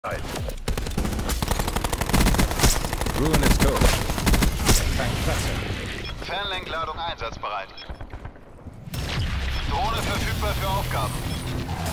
Ruin ist tot. Kein Klasse. Fernlenkladung einsatzbereit. Drohne verfügbar für Aufgaben.